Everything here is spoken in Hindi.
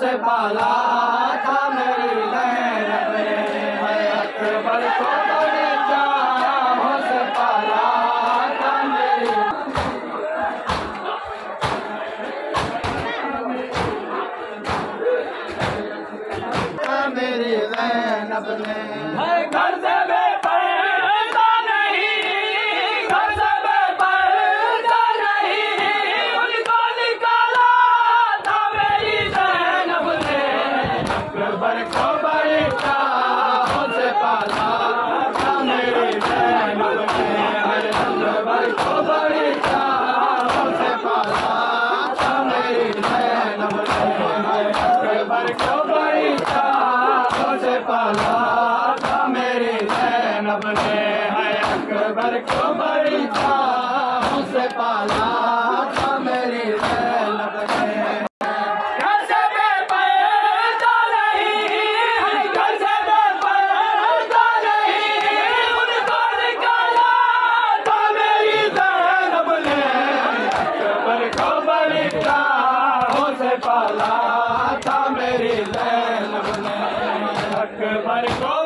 उसे पाला था मेरी ज़ैनब ने, अकबर को बड़ी चाहों से पाला था मेरी ज़ैनब ने। घर से बेपर्दा नहीं, घर से बेपर्दा नहीं, उनको निकाला था मेरी ज़ैनब ने, अकबर को बड़ी चाहों से पाला था मेरी ज़ैनब ने, अकबर को बड़ी चाहों से पाला था मेरी ज़ैनब ने, अकबर को बड़ी चाहों से पाला था मेरी ज़ैनब ने, अकबर को बड़ी चाहों से पाला था मेरी ज़ैनब ने। घर से बेपर्दा नहीं, घर से बेपर्दा नहीं, उनको निकाला था मेरी ज़ैनब ने, अकबर को बड़ी चाहों से पाला था मेरी ज़ैनब ने, अकबर को